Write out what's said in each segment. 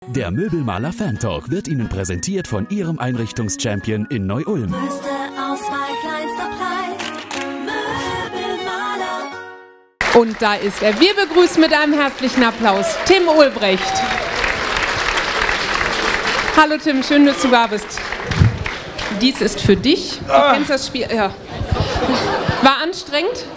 Der Möbelmaler Fan Talk wird Ihnen präsentiert von Ihrem Einrichtungschampion in Neu-Ulm. Größte Auswahl, kleinster Preis, Möbelmaler. Und da ist er. Wir begrüßen mit einem herzlichen Applaus Tim Ulbrecht. Hallo Tim, schön, dass du da bist. Dies ist für dich. Du kennst das Spiel. Ja. War anstrengend?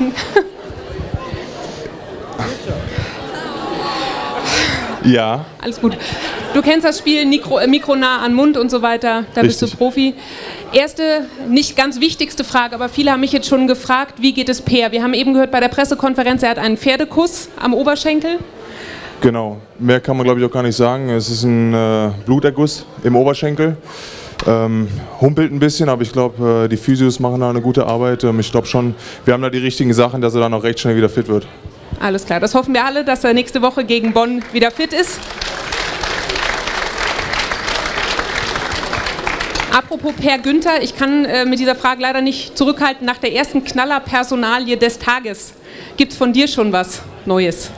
Ja. Alles gut. Du kennst das Spiel, Mikro nah an Mund und so weiter, da Richtig. bist du Profi. Erste, nicht ganz wichtigste Frage, aber viele haben mich jetzt schon gefragt, wie geht es Peer? Wir haben eben gehört bei der Pressekonferenz, er hat einen Pferdekuss am Oberschenkel. Genau. Mehr kann man, glaube ich, auch gar nicht sagen. Es ist ein Bluterguss im Oberschenkel. Humpelt ein bisschen, aber ich glaube, die Physios machen da eine gute Arbeit. Ich glaube schon, wir haben da die richtigen Sachen, dass er dann auch recht schnell wieder fit wird. Alles klar, das hoffen wir alle, dass er nächste Woche gegen Bonn wieder fit ist. Apropos Per Günther, ich kann mit dieser Frage leider nicht zurückhalten. Nach der ersten Knallerpersonalie des Tages, gibt es von dir schon was Neues?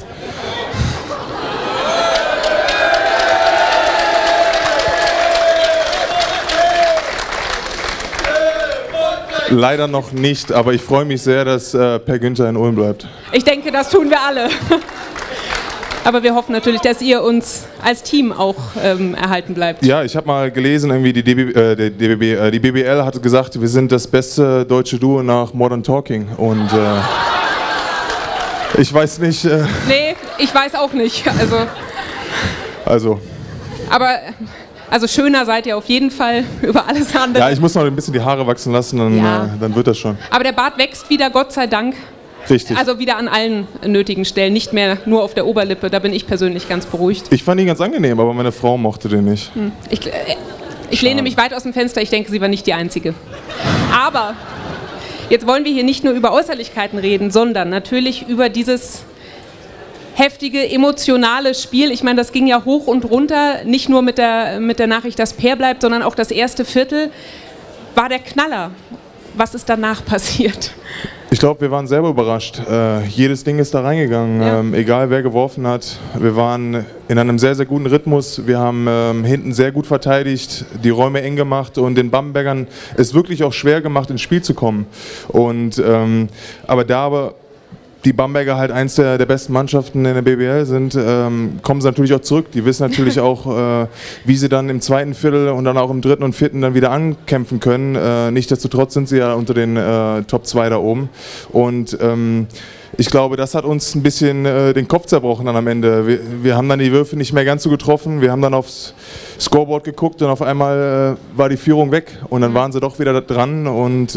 Leider noch nicht, aber ich freue mich sehr, dass Per Günther in Ulm bleibt. Ich denke, das tun wir alle. Aber wir hoffen natürlich, dass ihr uns als Team auch erhalten bleibt. Ja, ich habe mal gelesen, irgendwie die BBL hat gesagt, wir sind das beste deutsche Duo nach Modern Talking. Und ich weiß nicht. Nee, ich weiß auch nicht. Also schöner seid ihr auf jeden Fall über alles andere. Ja, ich muss noch ein bisschen die Haare wachsen lassen, dann wird das schon. Aber der Bart wächst wieder, Gott sei Dank. Richtig. Also wieder an allen nötigen Stellen, nicht mehr nur auf der Oberlippe. Da bin ich persönlich ganz beruhigt. Ich fand ihn ganz angenehm, aber meine Frau mochte den nicht. Ich lehne mich weit aus dem Fenster, ich denke, sie war nicht die Einzige. Aber jetzt wollen wir hier nicht nur über Äußerlichkeiten reden, sondern natürlich über dieses heftige, emotionale Spiel. Ich meine, das ging ja hoch und runter, nicht nur mit der Nachricht, dass Per bleibt, sondern auch das erste Viertel war der Knaller. Was ist danach passiert? Ich glaube, wir waren selber überrascht. Jedes Ding ist da reingegangen, Ja. Egal wer geworfen hat. Wir waren in einem sehr, sehr guten Rhythmus. Wir haben hinten sehr gut verteidigt, die Räume eng gemacht und den Bambergern es wirklich auch schwer gemacht, ins Spiel zu kommen. Und, aber die Bamberger halt eins der besten Mannschaften in der BBL sind, kommen sie natürlich auch zurück. Die wissen natürlich auch, wie sie dann im zweiten Viertel und dann auch im dritten und vierten dann wieder ankämpfen können. Nichtsdestotrotz sind sie ja unter den Top 2 da oben. Und ich glaube, das hat uns ein bisschen den Kopf zerbrochen dann am Ende. Wir haben dann die Würfe nicht mehr ganz so getroffen. Wir haben dann aufs Scoreboard geguckt und auf einmal war die Führung weg. Und dann waren sie doch wieder dran und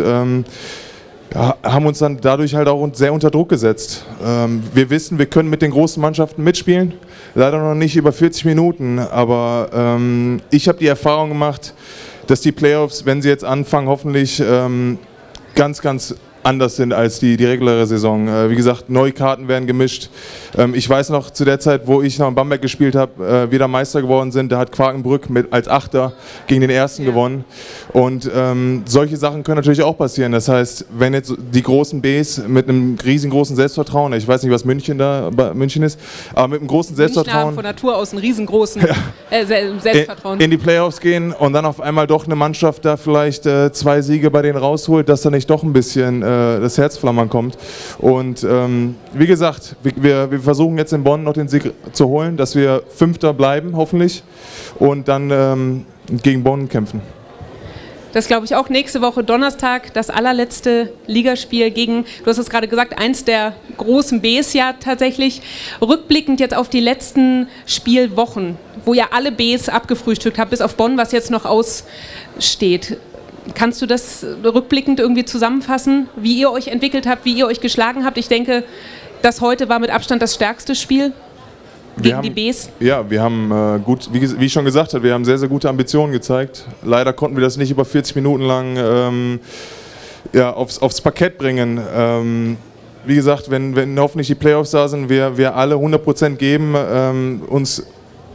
haben uns dann dadurch halt auch sehr unter Druck gesetzt. Wir wissen, wir können mit den großen Mannschaften mitspielen, leider noch nicht über 40 Minuten, aber ich habe die Erfahrung gemacht, dass die Playoffs, wenn sie jetzt anfangen, hoffentlich ganz, ganz anders sind als die reguläre Saison. Wie gesagt, neue Karten werden gemischt. Ich weiß noch, zu der Zeit, wo ich noch in Bamberg gespielt habe, wieder Meister geworden sind, da hat Quakenbrück als Achter gegen den Ersten gewonnen. Und solche Sachen können natürlich auch passieren. Das heißt, wenn jetzt die großen Bs mit einem riesengroßen Selbstvertrauen, ich weiß nicht, was München ist, aber mit einem großen Selbstvertrauen München haben von Natur aus einen riesengroßen Selbstvertrauen. In die Playoffs gehen und dann auf einmal doch eine Mannschaft da vielleicht 2 Siege bei denen rausholt, dass da nicht doch ein bisschen das Herzflammern kommt. Und wie gesagt, wir versuchen jetzt in Bonn noch den Sieg zu holen, dass wir Fünfter bleiben, hoffentlich, und dann gegen Bonn kämpfen. Das glaube ich auch. Nächste Woche Donnerstag das allerletzte Ligaspiel gegen, du hast es gerade gesagt, eins der großen Bs ja tatsächlich. Rückblickend jetzt auf die letzten Spielwochen, wo ihr alle Bs abgefrühstückt habt, bis auf Bonn, was jetzt noch aussteht. Kannst du das rückblickend irgendwie zusammenfassen, wie ihr euch entwickelt habt, wie ihr euch geschlagen habt? Ich denke, das heute war mit Abstand das stärkste Spiel gegen die Bs. Ja, wir haben gut, wie ich schon gesagt habe, wir haben sehr, sehr gute Ambitionen gezeigt. Leider konnten wir das nicht über 40 Minuten lang aufs Parkett bringen. Wie gesagt, wenn hoffentlich die Playoffs da sind, wir alle 100% geben, uns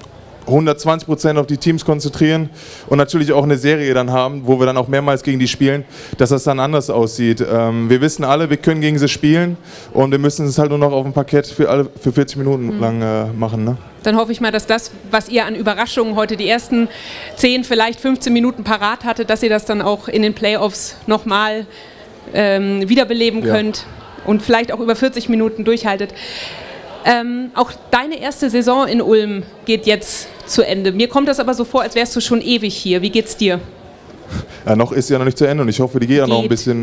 120% auf die Teams konzentrieren und natürlich auch eine Serie dann haben, wo wir dann auch mehrmals gegen die spielen, dass das dann anders aussieht. Wir wissen alle, wir können gegen sie spielen und wir müssen es halt nur noch auf dem Parkett für 40 Minuten lang machen. Ne? Dann hoffe ich mal, dass das, was ihr an Überraschungen heute die ersten 10, vielleicht 15 Minuten parat hattet, dass ihr das dann auch in den Playoffs nochmal wiederbeleben könnt und vielleicht auch über 40 Minuten durchhaltet. Auch deine erste Saison in Ulm geht jetzt zu Ende. Mir kommt das aber so vor, als wärst du schon ewig hier. Wie geht's dir? Ja, noch ist sie ja noch nicht zu Ende und ich hoffe, die geht ja noch ein bisschen.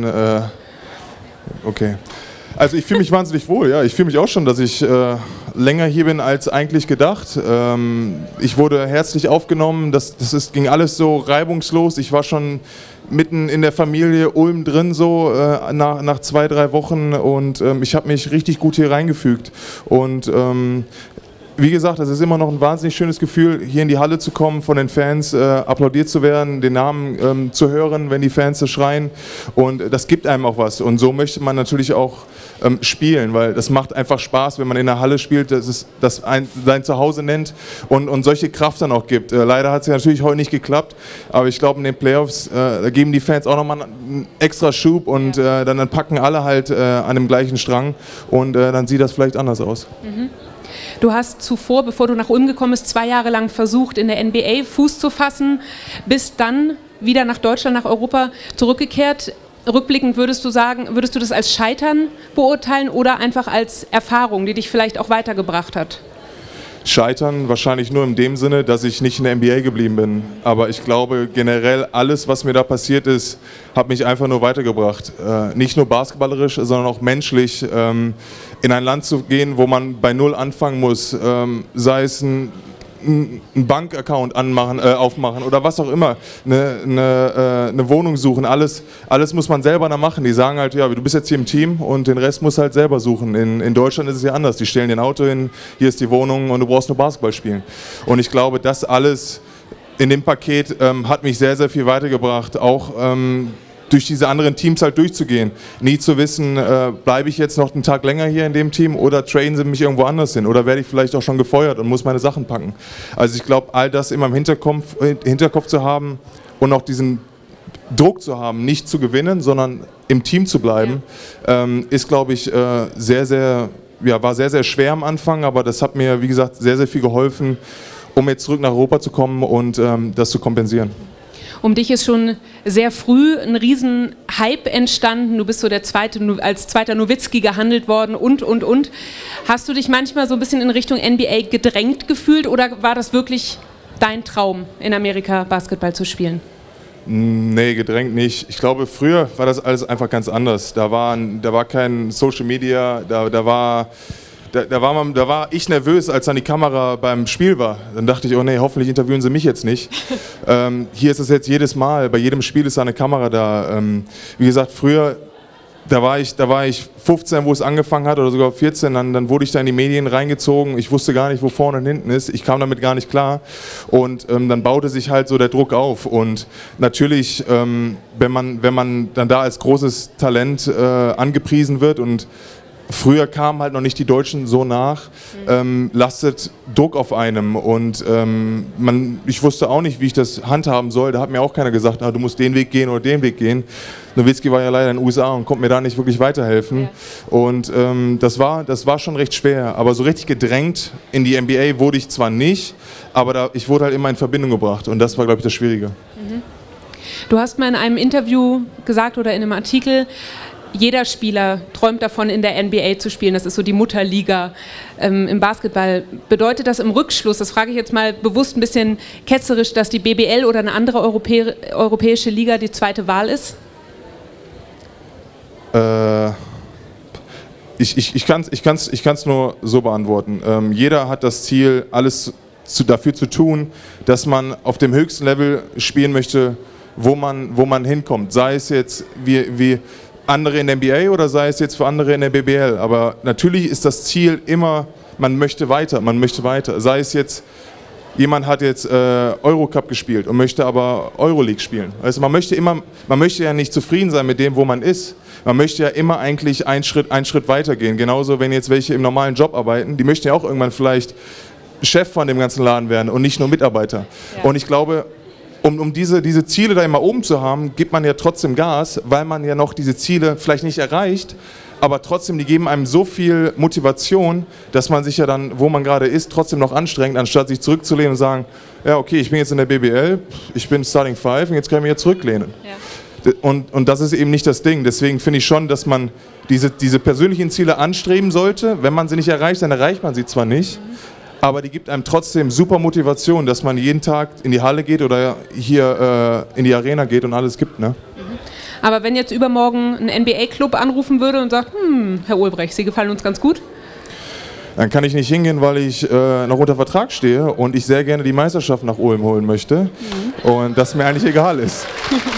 Okay. Also ich fühle mich wahnsinnig wohl, ja. Ich fühle mich auch schon, dass ich länger hier bin als eigentlich gedacht. Ich wurde herzlich aufgenommen, ging alles so reibungslos. Ich war schon mitten in der Familie Ulm drin, so nach 2, 3 Wochen und ich habe mich richtig gut hier reingefügt. Und wie gesagt, es ist immer noch ein wahnsinnig schönes Gefühl, hier in die Halle zu kommen, von den Fans applaudiert zu werden, den Namen zu hören, wenn die Fans so schreien. Und das gibt einem auch was. Und so möchte man natürlich auch spielen, weil das macht einfach Spaß, wenn man in der Halle spielt, das sein Zuhause nennt und solche Kraft dann auch gibt. Leider hat es ja natürlich heute nicht geklappt, aber ich glaube in den Playoffs, da geben die Fans auch nochmal einen extra Schub und dann packen alle halt an dem gleichen Strang und dann sieht das vielleicht anders aus. Mhm. Du hast zuvor, bevor du nach Ulm gekommen bist, 2 Jahre lang versucht, in der NBA Fuß zu fassen, bist dann wieder nach Deutschland, nach Europa zurückgekehrt. Rückblickend würdest du das als Scheitern beurteilen oder einfach als Erfahrung, die dich vielleicht auch weitergebracht hat? Scheitern wahrscheinlich nur in dem Sinne, dass ich nicht in der NBA geblieben bin. Aber ich glaube generell, alles, was mir da passiert ist, hat mich einfach nur weitergebracht. Nicht nur basketballerisch, sondern auch menschlich. In ein Land zu gehen, wo man bei Null anfangen muss, sei es ein Bankaccount aufmachen oder was auch immer, eine Wohnung suchen, alles muss man selber da machen. Die sagen halt, ja, du bist jetzt hier im Team und den Rest musst du halt selber suchen. In Deutschland ist es ja anders, die stellen dir ein Auto hin, hier ist die Wohnung und du brauchst nur Basketball spielen. Und ich glaube, das alles in dem Paket hat mich sehr, sehr viel weitergebracht, auch durch diese anderen Teams halt durchzugehen. Nie zu wissen, bleibe ich jetzt noch einen Tag länger hier in dem Team oder trainen sie mich irgendwo anders hin oder werde ich vielleicht auch schon gefeuert und muss meine Sachen packen. Also ich glaube, all das immer im Hinterkopf zu haben und auch diesen Druck zu haben, nicht zu gewinnen, sondern im Team zu bleiben, ist, glaube ich, war sehr, sehr schwer am Anfang, aber das hat mir, wie gesagt, sehr, sehr viel geholfen, um jetzt zurück nach Europa zu kommen und das zu kompensieren. Um dich ist schon sehr früh ein riesen Hype entstanden. Du bist so als zweiter Nowitzki gehandelt worden und. Hast du dich manchmal so ein bisschen in Richtung NBA gedrängt gefühlt oder war das wirklich dein Traum, in Amerika Basketball zu spielen? Nee, gedrängt nicht. Ich glaube, früher war das alles einfach ganz anders. Da war kein Social Media, da war ich nervös, als dann die Kamera beim Spiel war. Dann dachte ich, oh nee, hoffentlich interviewen sie mich jetzt nicht. Hier ist es jetzt jedes Mal, bei jedem Spiel ist da eine Kamera da. Wie gesagt, früher, da war ich 15, wo es angefangen hat, oder sogar 14, dann wurde ich da in die Medien reingezogen. Ich wusste gar nicht, wo vorne und hinten ist. Ich kam damit gar nicht klar. Und dann baute sich halt so der Druck auf. Und natürlich, wenn man dann da als großes Talent angepriesen wird und früher kamen halt noch nicht die Deutschen so nach, lastet Druck auf einem und ich wusste auch nicht, wie ich das handhaben soll. Da hat mir auch keiner gesagt, du musst den Weg gehen oder den Weg gehen. Nowitzki war ja leider in den USA und konnte mir da nicht wirklich weiterhelfen. Ja. Und das war schon recht schwer, aber so richtig gedrängt in die NBA wurde ich zwar nicht, aber ich wurde halt immer in Verbindung gebracht und das war, glaube ich, das Schwierige. Mhm. Du hast mal in einem Interview gesagt oder in einem Artikel, jeder Spieler träumt davon, in der NBA zu spielen. Das ist so die Mutterliga im Basketball. Bedeutet das im Rückschluss, das frage ich jetzt mal bewusst ein bisschen ketzerisch, dass die BBL oder eine andere europäische Liga die zweite Wahl ist? Ich kann es nur so beantworten. Jeder hat das Ziel, alles dafür zu tun, dass man auf dem höchsten Level spielen möchte, wo man hinkommt. Sei es jetzt wie andere in der NBA oder sei es jetzt für andere in der BBL. Aber natürlich ist das Ziel immer, man möchte weiter. Sei es jetzt, jemand hat jetzt Eurocup gespielt und möchte aber Euroleague spielen. Also man möchte ja nicht zufrieden sein mit dem, wo man ist. Man möchte ja immer eigentlich einen Schritt weitergehen. Genauso, wenn jetzt welche im normalen Job arbeiten, die möchten ja auch irgendwann vielleicht Chef von dem ganzen Laden werden und nicht nur Mitarbeiter. Ja. Und ich glaube, um diese Ziele da immer oben zu haben, gibt man ja trotzdem Gas, weil man ja noch diese Ziele vielleicht nicht erreicht, aber trotzdem, die geben einem so viel Motivation, dass man sich ja dann, wo man gerade ist, trotzdem noch anstrengt, anstatt sich zurückzulehnen und sagen, ja okay, ich bin jetzt in der BBL, ich bin Starting Five und jetzt kann ich mich ja zurücklehnen. Ja. Und das ist eben nicht das Ding. Deswegen finde ich schon, dass man diese persönlichen Ziele anstreben sollte. Wenn man sie nicht erreicht, dann erreicht man sie zwar nicht, aber die gibt einem trotzdem super Motivation, dass man jeden Tag in die Halle geht oder hier in die Arena geht und alles gibt. Ne? Aber wenn jetzt übermorgen ein NBA-Club anrufen würde und sagt, Herr Ulbrecht, Sie gefallen uns ganz gut? Dann kann ich nicht hingehen, weil ich noch unter Vertrag stehe und ich sehr gerne die Meisterschaft nach Ulm holen möchte und das mir eigentlich egal ist.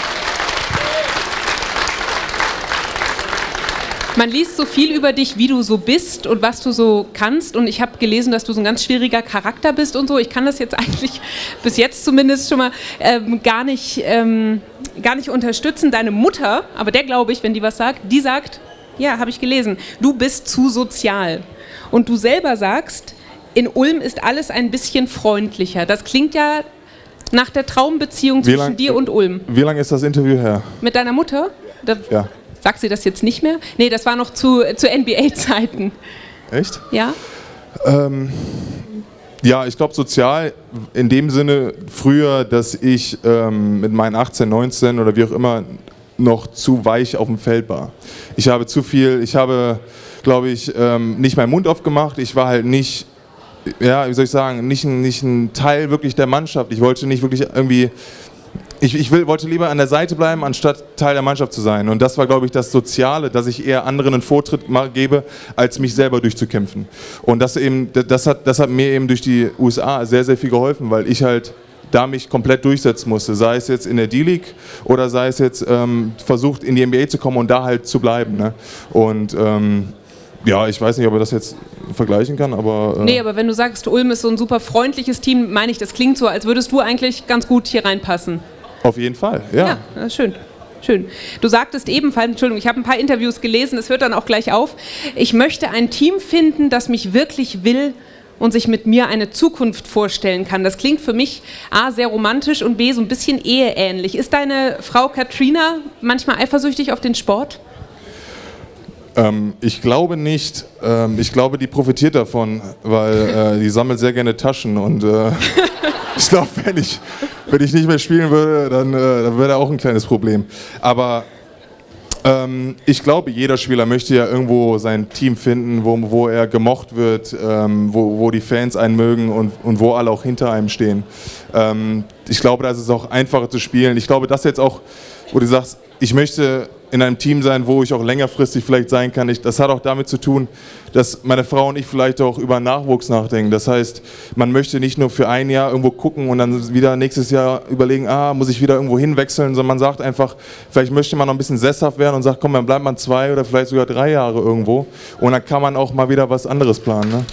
Man liest so viel über dich, wie du so bist und was du so kannst. Und ich habe gelesen, dass du so ein ganz schwieriger Charakter bist und so. Ich kann das jetzt eigentlich bis jetzt zumindest schon mal gar nicht unterstützen. Deine Mutter, aber der glaube ich, wenn die was sagt, die sagt, ja, habe ich gelesen, du bist zu sozial. Und du selber sagst, in Ulm ist alles ein bisschen freundlicher. Das klingt ja nach der Traumbeziehung zwischen dir und Ulm. Wie lange ist das Interview her? Mit deiner Mutter? Ja. Sagt sie das jetzt nicht mehr? Nee, das war noch zu NBA-Zeiten. Echt? Ja. Ja, ich glaube sozial in dem Sinne früher, dass ich mit meinen 18, 19 oder wie auch immer noch zu weich auf dem Feld war. Ich habe zu viel, ich habe, glaube ich, nicht meinen Mund aufgemacht. Ich war halt nicht, ja, wie soll ich sagen, nicht ein Teil wirklich der Mannschaft. Ich wollte nicht wirklich irgendwie... Ich wollte lieber an der Seite bleiben, anstatt Teil der Mannschaft zu sein. Und das war, glaube ich, das Soziale, dass ich eher anderen einen Vortritt gebe, als mich selber durchzukämpfen. Und das hat mir eben durch die USA sehr, sehr viel geholfen, weil ich halt da mich komplett durchsetzen musste. Sei es jetzt in der D-League oder sei es jetzt versucht, in die NBA zu kommen und da halt zu bleiben. Ne? Und ja, ich weiß nicht, ob er das jetzt vergleichen kann, aber... Nee, aber wenn du sagst, Ulm ist so ein super freundliches Team, meine ich, das klingt so, als würdest du eigentlich ganz gut hier reinpassen. Auf jeden Fall, ja. Ja, schön. Schön. Du sagtest ebenfalls, Entschuldigung, ich habe ein paar Interviews gelesen, es hört dann auch gleich auf, ich möchte ein Team finden, das mich wirklich will und sich mit mir eine Zukunft vorstellen kann. Das klingt für mich A, sehr romantisch und B, so ein bisschen eheähnlich. Ist deine Frau Katrina manchmal eifersüchtig auf den Sport? Ich glaube nicht. Ich glaube, die profitiert davon, weil die sammelt sehr gerne Taschen und ich glaube, wenn ich nicht mehr spielen würde, dann wäre da auch ein kleines Problem. Aber ich glaube, jeder Spieler möchte ja irgendwo sein Team finden, wo er gemocht wird, wo die Fans einen mögen und wo alle auch hinter einem stehen. Ich glaube, da ist es auch einfacher zu spielen. Ich glaube, das jetzt auch, wo du sagst, ich möchte in einem Team sein, wo ich auch längerfristig vielleicht sein kann. Das hat auch damit zu tun, dass meine Frau und ich vielleicht auch über Nachwuchs nachdenken. Das heißt, man möchte nicht nur für ein Jahr irgendwo gucken und dann wieder nächstes Jahr überlegen, muss ich wieder irgendwo hinwechseln, sondern man sagt einfach, vielleicht möchte man noch ein bisschen sesshaft werden und sagt, komm, dann bleibt man 2 oder vielleicht sogar 3 Jahre irgendwo und dann kann man auch mal wieder was anderes planen. Ne?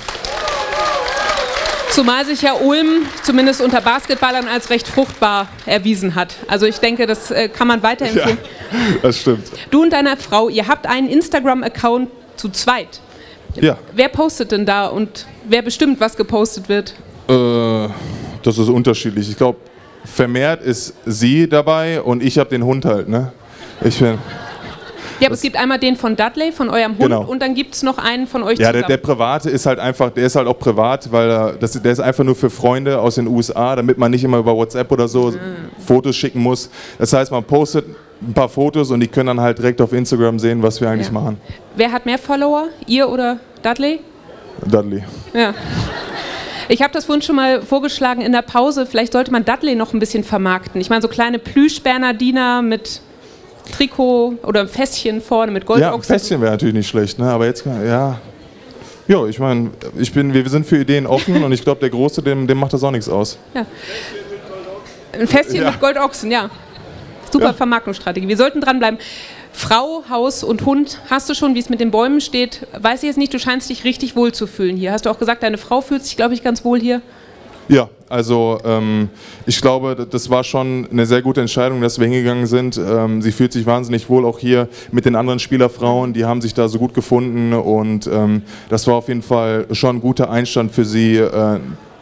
Zumal sich ja Ulm zumindest unter Basketballern als recht fruchtbar erwiesen hat. Also ich denke, das kann man weiterempfehlen. Ja, das stimmt. Du und deine Frau, ihr habt einen Instagram-Account zu zweit. Ja. Wer postet denn da und wer bestimmt, was gepostet wird? Das ist unterschiedlich. Ich glaube, vermehrt ist sie dabei und ich habe den Hund halt. Ne? Ja, aber es gibt einmal den von Dudley, von eurem Hund, genau. Und dann gibt es noch einen von euch zusammen. Ja, der Private ist halt einfach, der ist halt auch privat, weil der ist einfach nur für Freunde aus den USA, damit man nicht immer über WhatsApp oder so Fotos schicken muss. Das heißt, man postet ein paar Fotos und die können dann halt direkt auf Instagram sehen, was wir eigentlich machen. Wer hat mehr Follower, ihr oder Dudley? Dudley. Ja. Ich habe das vorhin schon mal vorgeschlagen in der Pause, vielleicht sollte man Dudley noch ein bisschen vermarkten. Ich meine, so kleine Plüsch-Bernardiner mit Trikot oder ein Fässchen vorne mit Goldochsen. Ja, ein Fässchen wäre natürlich nicht schlecht, ne? Aber jetzt, ja. Jo, ich meine, wir sind für Ideen offen und ich glaube, der Große, dem macht das auch nichts aus. Ja. Ein Fässchen mit Goldochsen, ja. Super Vermarktungsstrategie. Wir sollten dranbleiben. Frau, Haus und Hund, hast du schon, wie es mit den Bäumen steht? Weiß ich jetzt nicht, du scheinst dich richtig wohl zu fühlen hier. Hast du auch gesagt, deine Frau fühlt sich, glaube ich, ganz wohl hier? Ja, also ich glaube, das war schon eine sehr gute Entscheidung, dass wir hingegangen sind. Sie fühlt sich wahnsinnig wohl auch hier mit den anderen Spielerfrauen, die haben sich da so gut gefunden und das war auf jeden Fall schon ein guter Einstand für sie,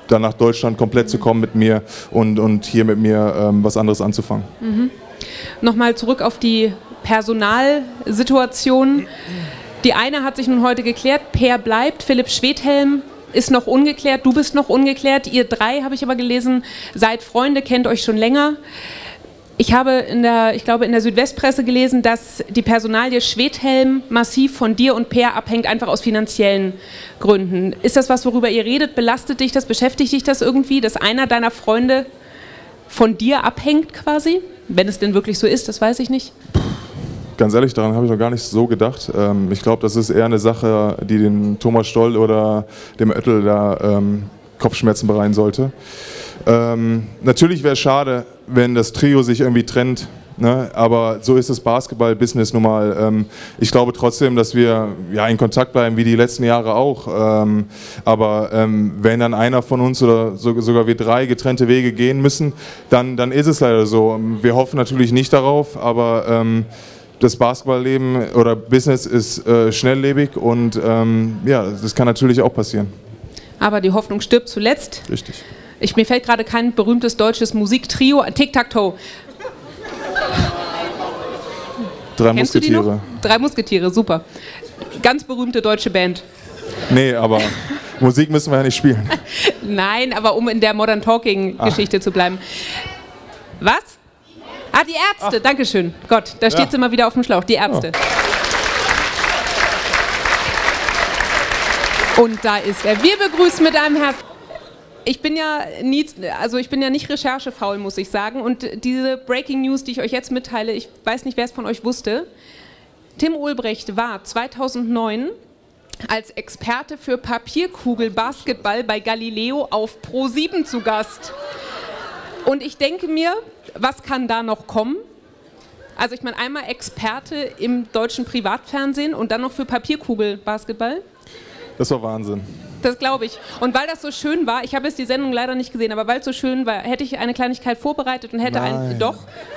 dann nach Deutschland komplett zu kommen mit mir und hier mit mir was anderes anzufangen. Nochmal zurück auf die Personalsituation. Die eine hat sich nun heute geklärt, Per bleibt, Philipp Schwedhelm ist noch ungeklärt, du bist noch ungeklärt. Ihr drei, habe ich aber gelesen, seid Freunde, kennt euch schon länger. Ich habe ich glaube in der Südwestpresse gelesen, dass die Personalie Schwedhelm massiv von dir und Per abhängt, einfach aus finanziellen Gründen. Ist das was, worüber ihr redet? Belastet dich das? Beschäftigt dich das irgendwie, dass einer deiner Freunde von dir abhängt quasi? Wenn es denn wirklich so ist, das weiß ich nicht. Ganz ehrlich, daran habe ich noch gar nicht so gedacht. Ich glaube, das ist eher eine Sache, die den Thomas Stoll oder dem Oettel da Kopfschmerzen bereiten sollte. Natürlich wäre es schade, wenn das Trio sich irgendwie trennt, ne? Aber so ist das Basketball-Business nun mal. Ich glaube trotzdem, dass wir ja in Kontakt bleiben, wie die letzten Jahre auch. Aber wenn dann einer von uns oder sogar wir drei getrennte Wege gehen müssen, dann ist es leider so. Wir hoffen natürlich nicht darauf, aber das Basketballleben oder Business ist schnelllebig und ja, das kann natürlich auch passieren. Aber die Hoffnung stirbt zuletzt. Richtig. Mir fällt gerade kein berühmtes deutsches Musiktrio, Tic-Tac-Toe. Drei Kennst Musketiere. Du die noch? Drei Musketiere, super. Ganz berühmte deutsche Band. Nee, aber Musik müssen wir ja nicht spielen. Nein, aber um in der Modern Talking-Geschichte zu bleiben. Was? Ah, die Ärzte, dankeschön. Gott, da steht es immer wieder auf dem Schlauch, die Ärzte. Und da ist er. Wir begrüßen mit einem Herzen. Ich bin ja nicht recherchefaul, muss ich sagen. Und diese Breaking News, die ich euch jetzt mitteile, ich weiß nicht, wer es von euch wusste. Tim Ulbrecht war 2009 als Experte für Papierkugelbasketball bei Galileo auf Pro7 zu Gast. Und ich denke mir, was kann da noch kommen? Also ich meine, einmal Experte im deutschen Privatfernsehen und dann noch für Papierkugelbasketball. Das war Wahnsinn. Das glaube ich. Und weil das so schön war, ich habe jetzt die Sendung leider nicht gesehen, aber weil es so schön war, hätte ich eine Kleinigkeit vorbereitet und hätte Doch.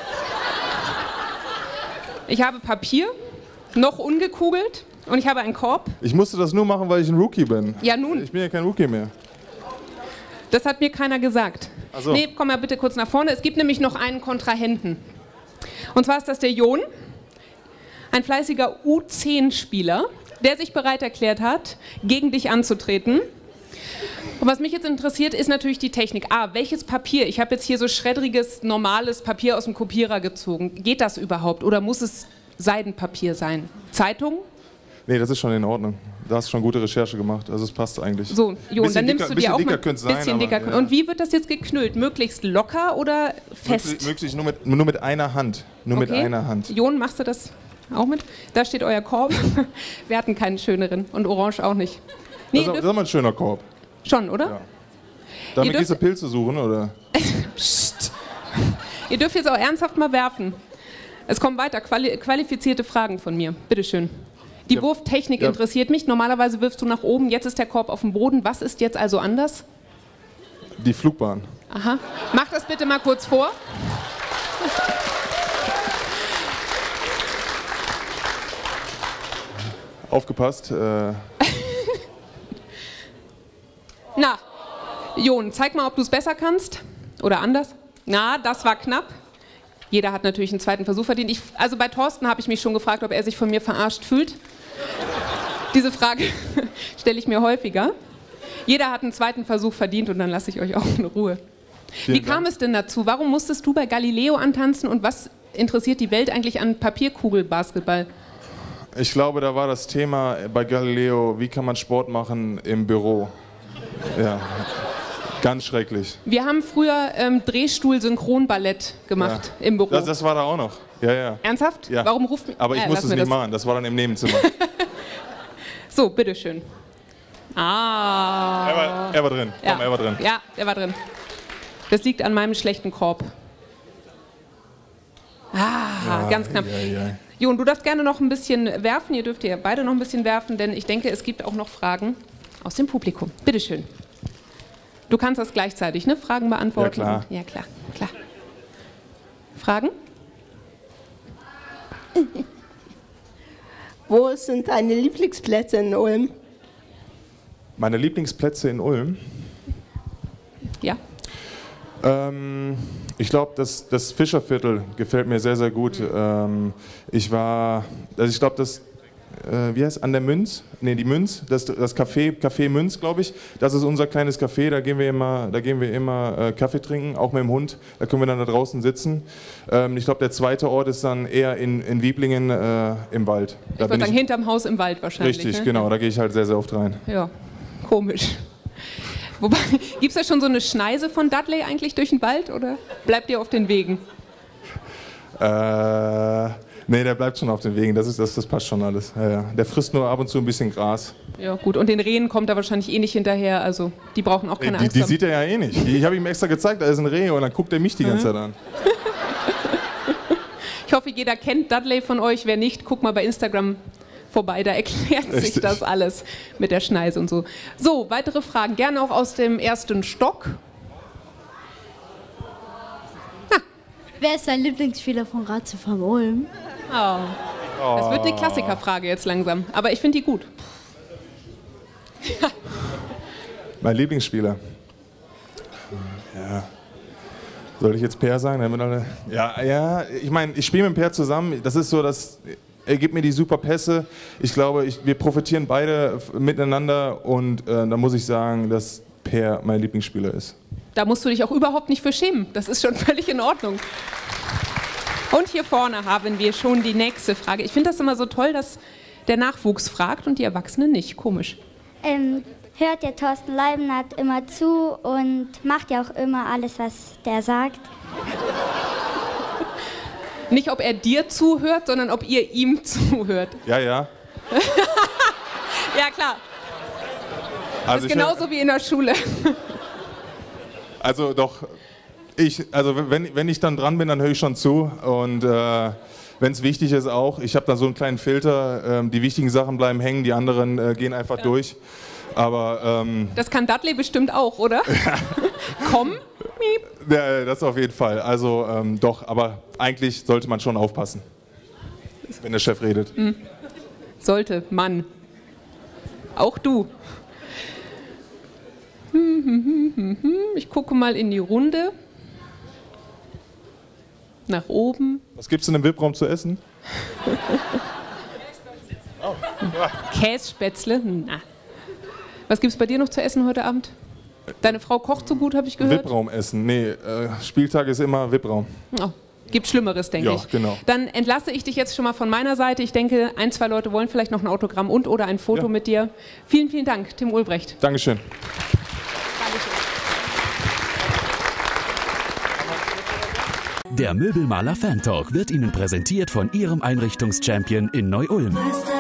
Ich habe Papier, noch ungekugelt und ich habe einen Korb. Ich musste das nur machen, weil ich ein Rookie bin. Ja, nun. Ich bin ja kein Rookie mehr. Das hat mir keiner gesagt. Ach so. Nee, komm mal bitte kurz nach vorne. Es gibt nämlich noch einen Kontrahenten. Und zwar ist das der Jon, ein fleißiger U10-Spieler, der sich bereit erklärt hat, gegen dich anzutreten. Und was mich jetzt interessiert, ist natürlich die Technik. Welches Papier? Ich habe jetzt hier so schreddriges, normales Papier aus dem Kopierer gezogen. Geht das überhaupt oder muss es Seidenpapier sein? Zeitung? Nee, das ist schon in Ordnung. Da hast du schon gute Recherche gemacht, also es passt eigentlich. So, Jon, dann nimmst du dir auch mal ein bisschen dicker. Ja. Und wie wird das jetzt geknüllt? Möglichst locker oder fest? Möglichst nur mit einer Hand. Mit einer Hand. Jon, machst du das auch mit? Da steht euer Korb. Wir hatten keinen schöneren und Orange auch nicht. Nee, das ist aber ein schöner Korb. Schon, oder? Ja. Damit gehst du Pilze suchen, oder? Psst. Ihr dürft jetzt auch ernsthaft mal werfen. Es kommen weiter qualifizierte Fragen von mir. Bitteschön. Die Wurftechnik interessiert mich. Normalerweise wirfst du nach oben, jetzt ist der Korb auf dem Boden. Was ist jetzt also anders? Die Flugbahn. Aha. Mach das bitte mal kurz vor. Aufgepasst. Na, Jon, zeig mal, ob du es besser kannst. Oder anders. Na, das war knapp. Jeder hat natürlich einen zweiten Versuch verdient. Also bei Thorsten habe ich mich schon gefragt, ob er sich von mir verarscht fühlt. Diese Frage stelle ich mir häufiger. Jeder hat einen zweiten Versuch verdient und dann lasse ich euch auch in Ruhe. Wie kam es denn dazu? Warum musstest du bei Galileo antanzen und was interessiert die Welt eigentlich an Papierkugelbasketball? Ich glaube, da war das Thema bei Galileo, wie kann man Sport machen im Büro. Ja, ganz schrecklich. Wir haben früher Drehstuhl-Synchronballett gemacht im Büro. Das war da auch noch. Ja. Ernsthaft? Ja. Warum ruft mich? Aber ich musste es nicht machen, das war dann im Nebenzimmer. So, bitteschön. Er war drin. Ja. Komm, er war drin. Ja, er war drin. Das liegt an meinem schlechten Korb. Ganz knapp. Ja. Jon, du darfst gerne noch ein bisschen werfen. Ihr dürft ja beide noch ein bisschen werfen, denn ich denke, es gibt auch noch Fragen aus dem Publikum. Bitteschön. Du kannst das gleichzeitig, ne? Fragen beantworten. Ja, klar. Fragen? Wo sind deine Lieblingsplätze in Ulm? Meine Lieblingsplätze in Ulm? Ja. Ich glaube, das Fischerviertel gefällt mir sehr, sehr gut. Ich glaube, das, wie heißt an der Münz? Ne, die Münz, das Café Münz, glaube ich. Das ist unser kleines Café, da gehen wir immer Kaffee trinken, auch mit dem Hund. Da können wir dann da draußen sitzen. Ich glaube, der zweite Ort ist dann eher in Wieblingen im Wald. Ich würde sagen, hinterm Haus im Wald wahrscheinlich. Richtig, ne? genau, da gehe ich halt sehr, sehr oft rein. Ja, komisch. Wobei, gibt es da schon so eine Schneise von Dudley eigentlich durch den Wald oder bleibt ihr auf den Wegen? Nee, der bleibt schon auf den Wegen, das passt schon alles. Ja. Der frisst nur ab und zu ein bisschen Gras. Ja gut, und den Rehen kommt er wahrscheinlich eh nicht hinterher, also die brauchen auch keine Angst Die haben. sieht er ja eh nicht. Ich habe ihm extra gezeigt, da ist ein Reh und dann guckt er mich die ganze Zeit an. Ich hoffe, jeder kennt Dudley von euch, wer nicht, guck mal bei Instagram vorbei, da erklärt sich das alles mit der Schneise und so. So, weitere Fragen, gerne auch aus dem ersten Stock. Wer ist dein Lieblingsspieler von Ratiofarm Ulm? Oh. Das wird eine Klassikerfrage jetzt langsam, aber ich finde die gut. Mein Lieblingsspieler? Ja. Soll ich jetzt Per sagen? Ja, ich meine, ich spiele mit Per zusammen, das ist so, er gibt mir die super Pässe. Ich glaube, wir profitieren beide miteinander und da muss ich sagen, dass Per mein Lieblingsspieler ist. Da musst du dich auch überhaupt nicht für schämen. Das ist schon völlig in Ordnung. Und hier vorne haben wir schon die nächste Frage. Ich finde das immer so toll, dass der Nachwuchs fragt und die Erwachsenen nicht. Komisch. Hört der Thorsten Leibniz immer zu und macht ja auch immer alles, was der sagt. Nicht, ob er dir zuhört, sondern ob ihr ihm zuhört. Ja. Ja, klar. Also das ist genauso wie in der Schule. Also doch, wenn ich dann dran bin, dann höre ich schon zu und wenn es wichtig ist auch. Ich habe da so einen kleinen Filter, die wichtigen Sachen bleiben hängen, die anderen gehen einfach durch. Aber das kann Dudley bestimmt auch, oder? Komm. Ja, das auf jeden Fall. Also doch, aber eigentlich sollte man schon aufpassen, wenn der Chef redet. Sollte man. Auch du. Ich gucke mal in die Runde. Nach oben. Was gibt's in dem VIP-Raum zu essen? Kässpätzle? Na. Was gibt's bei dir noch zu essen heute Abend? Deine Frau kocht so gut, habe ich gehört. VIP-Raum essen. Nee, Spieltag ist immer VIP-Raum. Oh, gibt Schlimmeres, denke ich. Ja, genau. Dann entlasse ich dich jetzt schon mal von meiner Seite. Ich denke, 1, 2 Leute wollen vielleicht noch ein Autogramm oder ein Foto mit dir. Vielen, vielen Dank, Tim Ulbrecht. Dankeschön. Der Möbelmaler Fan Talk wird Ihnen präsentiert von Ihrem Einrichtungschampion in Neu-Ulm.